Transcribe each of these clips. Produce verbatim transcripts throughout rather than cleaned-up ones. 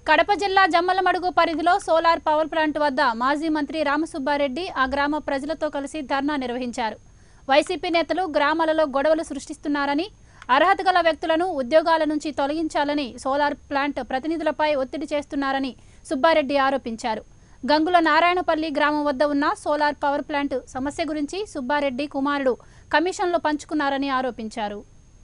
కడప జిల్లా జమ్మలమడుగు పరిధిలో solar power plant వద్ద మాజీ మంత్రి రామసుబ్బారెడ్డి ఆ గ్రామ ప్రజలతో కలిసి ధర్నా నిర్వహించారు. వైసీపీ నేతలు గ్రామాలలో గొడవలు సృష్టిస్తున్నారని, అర్హత గల వ్యక్తులను ఉద్యోగాల నుంచి తొలగించాలని సోలార్ ప్లాంట్ ప్రతినిధులపై ఒత్తిడి చేస్తున్నారని సుబ్బారెడ్డి ఆరోపించారు. గంగుల నారాయణపల్లి గ్రామం వద్ద ఉన్న సోలార్ పవర్ ప్లాంట్ సమస్య గురించి సుబ్బారెడ్డి కుమారుడు కమిషన్లో పంచుకున్నారని ఆరోపించారు.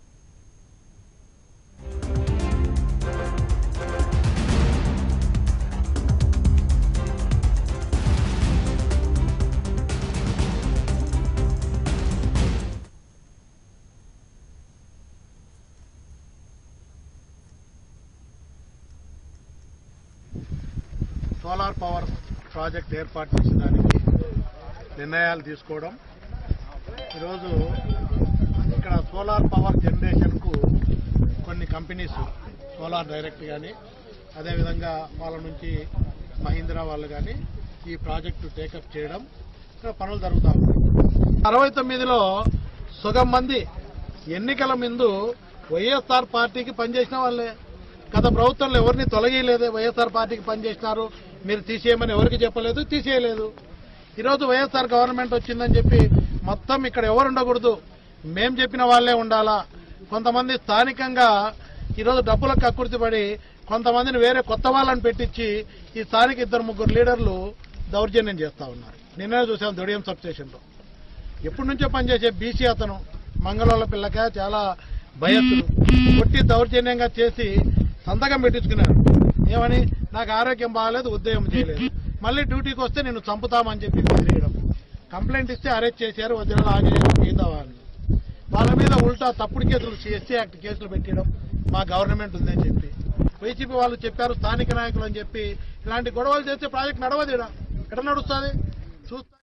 సోలార్ పవర్ ప్రాజెక్ట్ ఏర్పాటు చేసేదానికి నిర్ణయాలు తీసుకోవడం. ఈరోజు ఇక్కడ సోలార్ పవర్ జనరేషన్కు కొన్ని కంపెనీస్ సోలార్ డైరెక్ట్ కానీ అదేవిధంగా వాళ్ళ నుంచి మహీంద్రా వాళ్ళు కానీ ఈ ప్రాజెక్టు టేకప్ చేయడం ఇక్కడ పనులు జరుగుతూ ఉన్నాయి. అరవై తొమ్మిదిలో సగం మంది ఎన్నికల ముందు వైఎస్ఆర్ పార్టీకి పనిచేసిన వాళ్ళే. గత ప్రభుత్వంలో ఎవరిని తొలగియలేదు. వైఎస్ఆర్ పార్టీకి పనిచేసినారు, మీరు తీసేయమని ఎవరికి చెప్పలేదు, తీసేయలేదు. ఈరోజు వైఎస్ఆర్ గవర్నమెంట్ వచ్చిందని చెప్పి మొత్తం ఇక్కడ ఎవరు ఉండకూడదు, మేం చెప్పిన వాళ్లే ఉండాలా. కొంతమంది స్థానికంగా ఈరోజు డబ్బులకు కక్కుర్తిపడి కొంతమందిని వేరే కొత్త వాళ్ళని పెట్టించి ఈ స్థానిక ఇద్దరు ముగ్గురు లీడర్లు దౌర్జన్యం చేస్తా ఉన్నారు. నిన్నే చూసాం దొడియం సబ్ స్టేషన్లో. ఎప్పటి నుంచో పనిచేసే బీసీ అతను మంగళవాళ్ళ పిల్లక చాలా భయస్తులు కొట్టి దౌర్జన్యంగా చేసి సంతకం పెట్టించుకున్నారు. ఏమని, నాకు ఆరోగ్యం బాగాలేదు, ఉద్యోగం చేయలేదు, మళ్ళీ డ్యూటీకి వస్తే నేను చంపుతామని చెప్పి బెదిరియడం. కంప్లైంట్ ఇస్తే అరెస్ట్ చేశారు. వదిలేలా ఆగేయడం మిగతా వాళ్ళు. వాళ్ళ మీద ఉల్టా తప్పుడు కేసులు, ఎస్సీ యాక్ట్ కేసులు పెట్టడం మా గవర్నమెంట్ ఉందని చెప్పి వైసీపీ వాళ్ళు చెప్పారు, స్థానిక నాయకులు అని చెప్పి. ఇలాంటి గొడవలు చేస్తే ప్రాజెక్ట్ నడవదు. ఇక్కడ ఎక్కడ నడుస్తుంది చూస్తా.